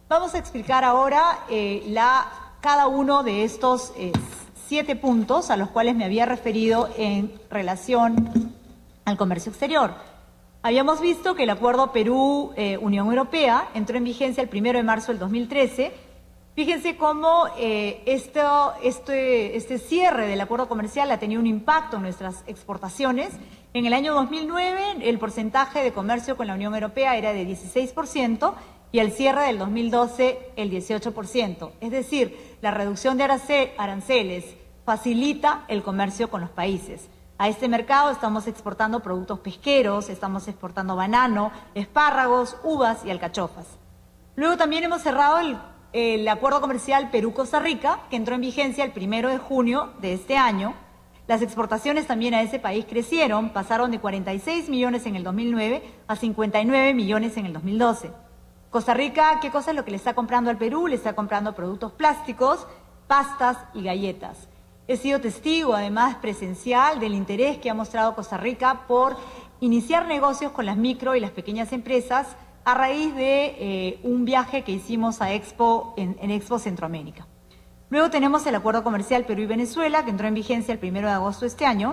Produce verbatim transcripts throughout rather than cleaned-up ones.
Vamos a explicar ahora eh, la, cada uno de estos eh, siete puntos a los cuales me había referido en relación al comercio exterior. Habíamos visto que el acuerdo Perú-Unión eh, Europea entró en vigencia el primero de marzo del dos mil trece. Fíjense cómo eh, esto, este, este cierre del acuerdo comercial ha tenido un impacto en nuestras exportaciones. En el año dos mil nueve el porcentaje de comercio con la Unión Europea era de dieciséis por ciento y al cierre del dos mil doce el dieciocho por ciento. Es decir, la reducción de aranceles facilita el comercio con los países. A este mercado estamos exportando productos pesqueros, estamos exportando banano, espárragos, uvas y alcachofas. Luego también hemos cerrado el, el acuerdo comercial Perú-Costa Rica, que entró en vigencia el primero de junio de este año. Las exportaciones también a ese país crecieron, pasaron de cuarenta y seis millones en el dos mil nueve a cincuenta y nueve millones en el dos mil doce. Costa Rica, ¿qué cosa es lo que le está comprando al Perú? Le está comprando productos plásticos, pastas y galletas. He sido testigo, además presencial, del interés que ha mostrado Costa Rica por iniciar negocios con las micro y las pequeñas empresas a raíz de eh, un viaje que hicimos a Expo, en, en Expo Centroamérica. Luego tenemos el acuerdo comercial Perú y Venezuela, que entró en vigencia el primero de agosto de este año.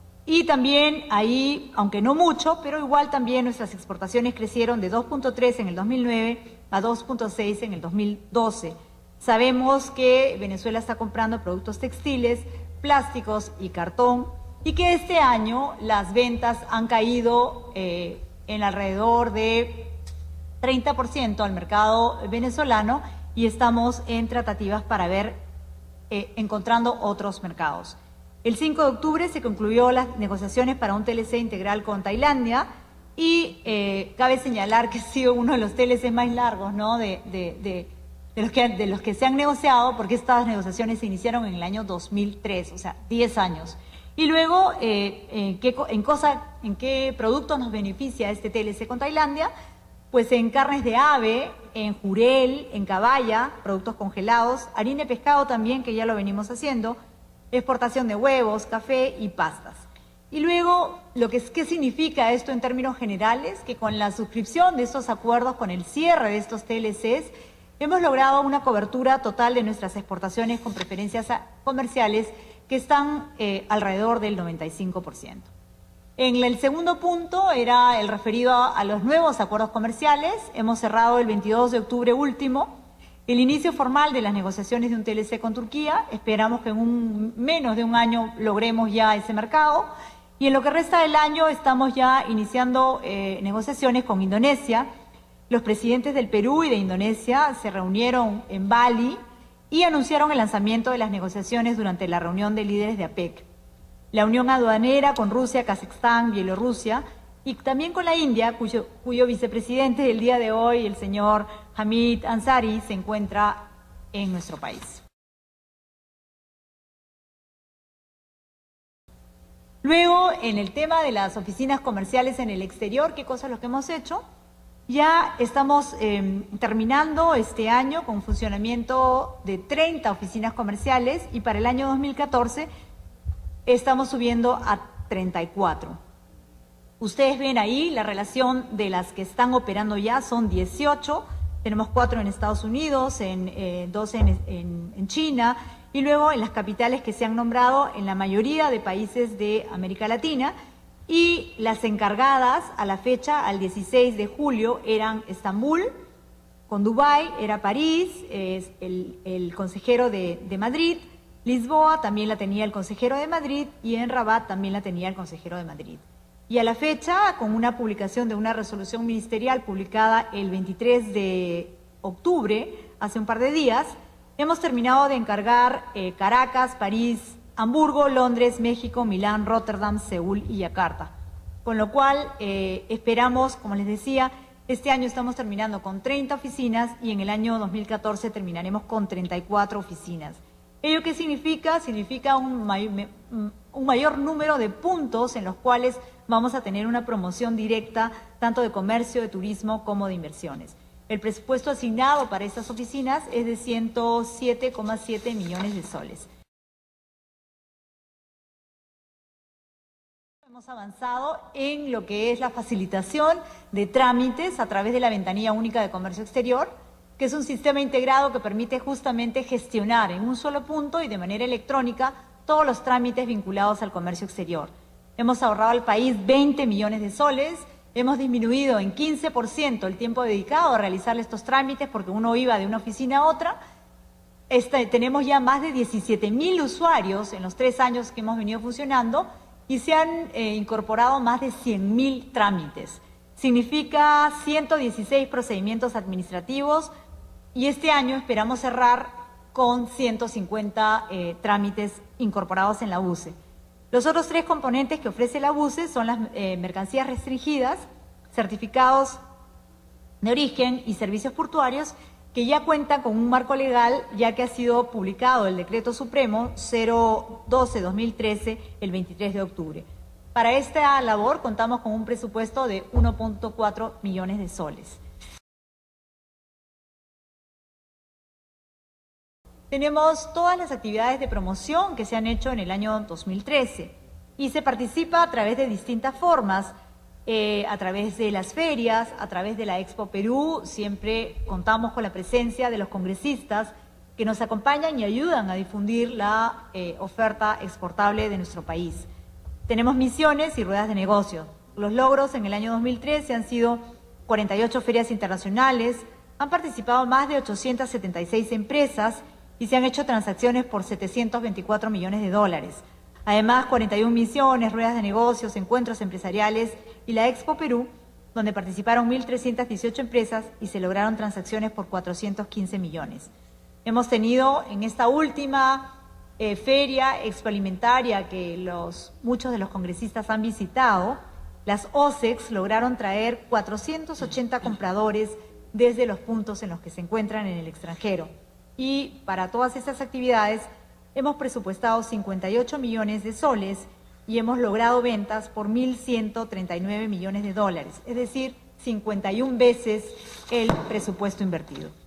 Y también ahí, aunque no mucho, pero igual también nuestras exportaciones crecieron de dos punto tres en el dos mil nueve a dos punto seis en el dos mil doce. Sabemos que Venezuela está comprando productos textiles, plásticos y cartón y que este año las ventas han caído eh, en alrededor de treinta por ciento al mercado venezolano y estamos en tratativas para ver, eh, encontrando otros mercados. El cinco de octubre se concluyó las negociaciones para un T L C integral con Tailandia y eh, cabe señalar que ha sido uno de los T L C más largos, ¿no? de, de, de De los, que, de los que se han negociado, porque estas negociaciones se iniciaron en el año dos mil tres, o sea, diez años. Y luego, eh, eh, ¿qué, en, cosa, ¿en qué productos nos beneficia este T L C con Tailandia? Pues en carnes de ave, en jurel, en caballa, productos congelados, harina de pescado también, que ya lo venimos haciendo, exportación de huevos, café y pastas. Y luego, lo que es, ¿qué significa esto en términos generales? Que con la suscripción de estos acuerdos, con el cierre de estos T L Cs, hemos logrado una cobertura total de nuestras exportaciones con preferencias comerciales que están eh, alrededor del noventa y cinco por ciento. En el segundo punto era el referido a, a los nuevos acuerdos comerciales. Hemos cerrado el veintidós de octubre último el inicio formal de las negociaciones de un T L C con Turquía. Esperamos que en un, menos de un año logremos ya ese mercado. Y en lo que resta del año estamos ya iniciando eh, negociaciones con Indonesia. Los presidentes del Perú y de Indonesia se reunieron en Bali y anunciaron el lanzamiento de las negociaciones durante la reunión de líderes de APEC. La unión aduanera con Rusia, Kazajstán, Bielorrusia y también con la India, cuyo, cuyo vicepresidente el día de hoy, el señor Hamid Ansari, se encuentra en nuestro país. Luego, en el tema de las oficinas comerciales en el exterior, ¿qué cosas lo que hemos hecho? Ya estamos eh, terminando este año con funcionamiento de treinta oficinas comerciales y para el año dos mil catorce estamos subiendo a treinta y cuatro. Ustedes ven ahí la relación de las que están operando ya, son dieciocho, tenemos cuatro en Estados Unidos, en, eh, doce en, en, en China y luego en las capitales que se han nombrado en la mayoría de países de América Latina. Y las encargadas a la fecha, al dieciséis de julio, eran Estambul, con Dubái, era París, es el, el consejero de, de Madrid, Lisboa también la tenía el consejero de Madrid y en Rabat también la tenía el consejero de Madrid. Y a la fecha, con una publicación de una resolución ministerial publicada el veintitrés de octubre, hace un par de días, hemos terminado de encargar eh, Caracas, París, Hamburgo, Londres, México, Milán, Rotterdam, Seúl y Yakarta. Con lo cual, eh, esperamos, como les decía, este año estamos terminando con treinta oficinas y en el año dos mil catorce terminaremos con treinta y cuatro oficinas. ¿Ello qué significa? Significa un, may un mayor número de puntos en los cuales vamos a tener una promoción directa tanto de comercio, de turismo como de inversiones. El presupuesto asignado para estas oficinas es de ciento siete coma siete millones de soles. Hemos avanzado en lo que es la facilitación de trámites a través de la ventanilla única de comercio exterior. que es un sistema integrado que permite justamente gestionar en un solo punto y de manera electrónica todos los trámites vinculados al comercio exterior. Hemos ahorrado al país veinte millones de soles, hemos disminuido en quince por ciento el tiempo dedicado a realizar estos trámites porque uno iba de una oficina a otra. Este, tenemos ya más de diecisiete mil usuarios en los tres años que hemos venido funcionando y se han eh, incorporado más de cien mil trámites. Significa ciento dieciséis procedimientos administrativos y este año esperamos cerrar con ciento cincuenta eh, trámites incorporados en la U C E. Los otros tres componentes que ofrece la U C E son las eh, mercancías restringidas, certificados de origen y servicios portuarios, que ya cuentan con un marco legal, ya que ha sido publicado el Decreto Supremo cero doce guión dos mil trece el veintitrés de octubre. Para esta labor contamos con un presupuesto de uno punto cuatro millones de soles. Tenemos todas las actividades de promoción que se han hecho en el año dos mil trece y se participa a través de distintas formas, eh, a través de las ferias, a través de la Expo Perú. Siempre contamos con la presencia de los congresistas que nos acompañan y ayudan a difundir la eh, oferta exportable de nuestro país. Tenemos misiones y ruedas de negocio. Los logros en el año dos mil trece han sido cuarenta y ocho ferias internacionales, han participado más de ochocientas setenta y seis empresas y se han hecho transacciones por setecientos veinticuatro millones de dólares. Además, cuarenta y una misiones, ruedas de negocios, encuentros empresariales y la Expo Perú, donde participaron mil trescientas dieciocho empresas y se lograron transacciones por cuatrocientos quince millones. Hemos tenido en esta última eh, feria expoalimentaria que los, muchos de los congresistas han visitado, las O C E X lograron traer cuatrocientos ochenta compradores desde los puntos en los que se encuentran en el extranjero. Y para todas estas actividades hemos presupuestado cincuenta y ocho millones de soles y hemos logrado ventas por mil ciento treinta y nueve millones de dólares, es decir, cincuenta y una veces el presupuesto invertido.